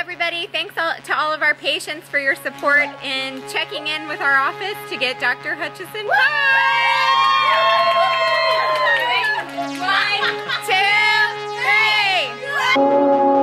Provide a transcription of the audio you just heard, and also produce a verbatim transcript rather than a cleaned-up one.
everybody. Thanks all, to all of our patients for your support in checking in with our office to get Doctor Hutchison. One, two, three.